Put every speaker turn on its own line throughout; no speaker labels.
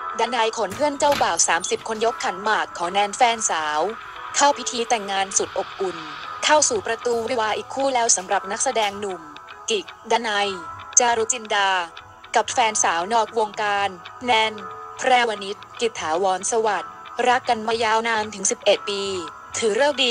ดนัยขนเพื่อนเจ้าบ่าว30คนยกขันหมากขอแนนแฟนสาวเข้าพิธีแต่งงานสุดอบอุ่นเข้าสู่ประตูวิวาห์อีกคู่แล้วสำหรับนักแสดงหนุ่มกิกดนัยจารุจินดากับแฟนสาวนอกวงการแนนแพรวณิชกิจถาวรสวัสดิ์รักกันมายาวนานถึง11ปีถือฤกษ์ดี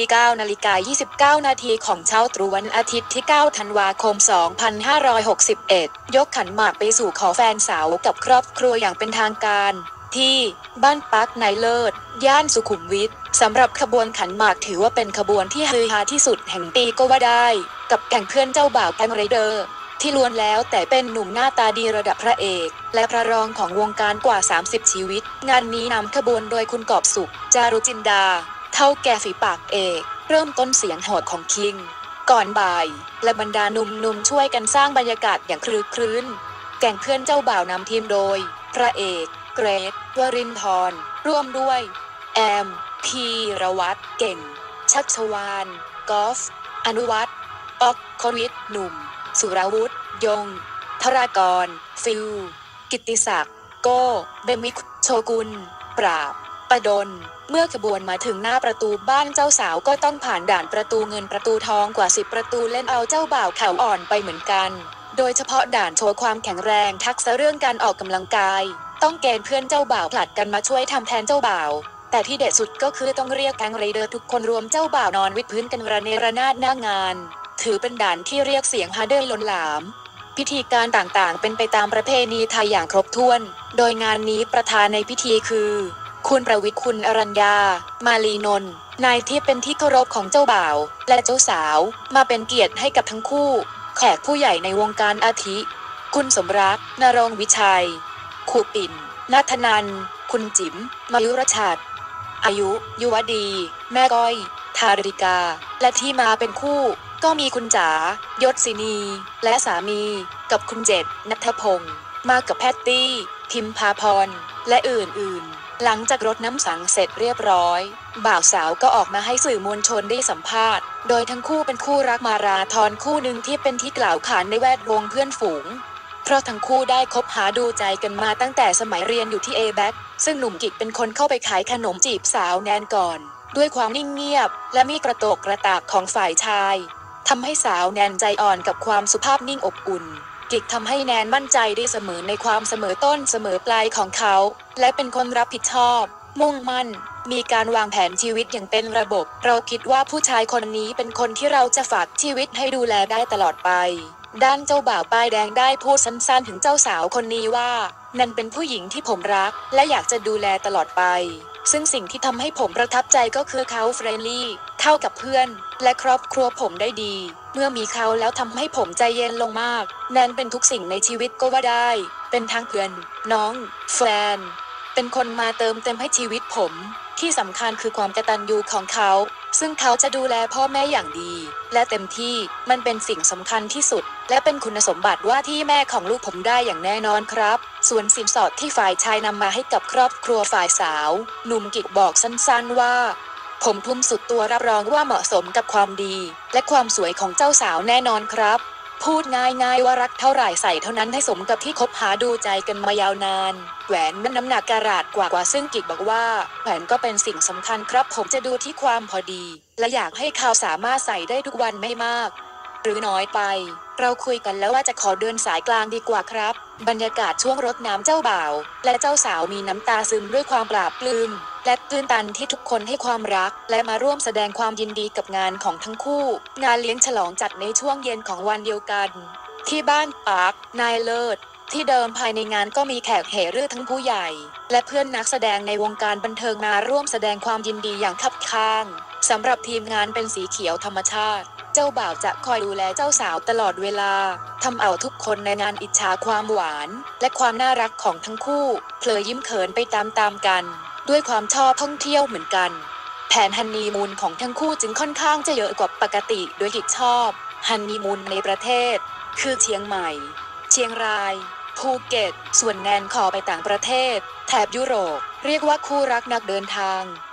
9:29 นาทีของเช้าตรู่วันอาทิตย์ที่ 9 ธันวาคม 2561 ยกขันหมากไปสู่ขอแฟนสาวกับครอบครัวอย่างเป็นทางการที่บ้านปักในเลิศย่านสุขุมวิทสำหรับขบวนขันหมากถือว่าเป็นขบวนที่ฮือฮาที่สุดแห่งปีก็ว่าได้กับแก๊งเพื่อนเจ้าบ่าวแก๊งไรเดอร์ที่ล้วนแล้วแต่เป็นหนุ่มหน้าตาดีระดับพระเอกและพระรองของวงการกว่า30ชีวิตงานนี้นำขบวนโดยคุณกอบสุขจารุจินดาเท่าแก่ฝีปากเอกเริ่มต้นเสียงโหดของคิงก่อนบ่ายและบรรดาหนุ่มๆช่วยกันสร้างบรรยากาศอย่างคลึกครื้นแก๊งเพื่อนเจ้าบ่าวนำทีมโดยพระเอกเกรทวรินทร์ร่วมด้วยแอมพีรวัตรเก่งชัชวาลกอล์ฟอนุวัฒน์ป๊อกควิทหนุ่มสุรวุฒิยงธรากรฟิลกิตติศักดิ์โก้เบมิกโชกุลปราบประดลเมื่อขบวนมาถึงหน้าประตูบ้านเจ้าสาวก็ต้องผ่านด่านประตูเงินประตูทองกว่า10ประตูเล่นเอาเจ้าบ่าวเข่าอ่อนไปเหมือนกันโดยเฉพาะด่านโชว์ความแข็งแรงทักษะเรื่องการออกกำลังกายต้องเกณฑ์เพื่อนเจ้าบ่าวผลัดกันมาช่วยทำแทนเจ้าบ่าวแต่ที่เด็ดสุดก็คือต้องเรียกแก๊งไรเดอร์ทุกคนรวมเจ้าบ่าวนอนวิดพื้นกันระเนระนาดหน้างานถือเป็นด่านที่เรียกเสียงฮาเดอร์ล้นหลามพิธีการต่างๆเป็นไปตามประเพณีไทยอย่างครบถ้วนโดยงานนี้ประธานในพิธีคือคุณประวิตรคุณอรัญญามาลีนนท์นายที่เป็นที่เคารพของเจ้าบ่าวและเจ้าสาวมาเป็นเกียรติให้กับทั้งคู่แขกผู้ใหญ่ในวงการอาทิคุณสมรักนรงค์วิชัยครูปิ่นณัฐนันท์คุณจิ๋มมายุรชัดอายุยุวดีแม่ก้อยธาริกาและที่มาเป็นคู่ก็มีคุณจ๋ายศศินีและสามีกับคุณเจ็ดณัฐพงศ์มากับแพตตี้พิมพาพรและอื่นๆหลังจากรดน้ำสังเสร็จเรียบร้อยบ่าวสาวก็ออกมาให้สื่อมวลชนได้สัมภาษณ์โดยทั้งคู่เป็นคู่รักมาราธอนคู่หนึ่งที่เป็นที่กล่าวขานในแวดวงเพื่อนฝูงเพราะทั้งคู่ได้คบหาดูใจกันมาตั้งแต่สมัยเรียนอยู่ที่เอแบ็กซึ่งหนุ่มกิกเป็นคนเข้าไปขายขนมจีบสาวแนนก่อนด้วยความนิ่งเงียบและมีกระโตกกระตากของฝ่ายชายทำให้สาวแนนใจอ่อนกับความสุภาพนิ่งอบอุ่นกิกทำให้แนนมั่นใจได้เสมอในความเสมอต้นเสมอปลายของเขาและเป็นคนรับผิดชอบมุ่งมั่นมีการวางแผนชีวิตอย่างเป็นระบบเราคิดว่าผู้ชายคนนี้เป็นคนที่เราจะฝากชีวิตให้ดูแลได้ตลอดไปด้านเจ้าบ่าวป้ายแดงได้พูดสั้นๆถึงเจ้าสาวคนนี้ว่านั่นเป็นผู้หญิงที่ผมรักและอยากจะดูแลตลอดไปซึ่งสิ่งที่ทำให้ผมประทับใจก็คือเขาเฟรนลี่เข้ากับเพื่อนและครอบครัวผมได้ดีเมื่อมีเขาแล้วทำให้ผมใจเย็นลงมากแนนเป็นทุกสิ่งในชีวิตก็ว่าได้เป็นทั้งเพื่อนน้องแฟนเป็นคนมาเติมเต็มให้ชีวิตผมที่สำคัญคือความกตัญญูของเขาซึ่งเขาจะดูแลพ่อแม่อย่างดีและเต็มที่มันเป็นสิ่งสำคัญที่สุดและเป็นคุณสมบัติว่าที่แม่ของลูกผมได้อย่างแน่นอนครับส่วนสินสอดที่ฝ่ายชายนำมาให้กับครอบครัวฝ่ายสาวหนุ่มกิกบอกสั้นๆว่าผมทุ่มสุดตัวรับรองว่าเหมาะสมกับความดีและความสวยของเจ้าสาวแน่นอนครับพูดง่ายๆว่ารักเท่าไหร่ใส่เท่านั้นให้สมกับที่คบหาดูใจกันมายาวนานแหวนมันน้ำหนักการาตกว่าซึ่งกิกบอกว่าแหวนก็เป็นสิ่งสำคัญครับผมจะดูที่ความพอดีและอยากให้เขาสามารถใส่ได้ทุกวันไม่มากหรือน้อยไปเราคุยกันแล้วว่าจะขอเดินสายกลางดีกว่าครับบรรยากาศช่วงรดน้ำเจ้าบ่าวและเจ้าสาวมีน้ำตาซึมด้วยความปลาบปลื้มและตื้นตันที่ทุกคนให้ความรักและมาร่วมแสดงความยินดีกับงานของทั้งคู่งานเลี้ยงฉลองจัดในช่วงเย็นของวันเดียวกันที่บ้านปาร์คนายเลิศที่เดิมภายในงานก็มีแขกเหรื่อทั้งผู้ใหญ่และเพื่อนนักแสดงในวงการบันเทิงมาร่วมแสดงความยินดีอย่างคับคั่งสำหรับทีมงานเป็นสีเขียวธรรมชาติเจ้าบ่าวจะคอยดูแลเจ้าสาวตลอดเวลาทำเอาทุกคนในงานอิจฉาความหวานและความน่ารักของทั้งคู่เพลอยิ้มเขินไปตามๆกันด้วยความชอบท่องเที่ยวเหมือนกันแผนฮันนีมูนของทั้งคู่จึงค่อนข้างจะเยอะกว่าปกติโดยกิจชอบฮันนีมูนในประเทศคือเชียงใหม่เชียงรายภูเก็ตส่วนแนนขอไปต่างประเทศแถบยุโรปเรียกว่าคู่รักนักเดินทาง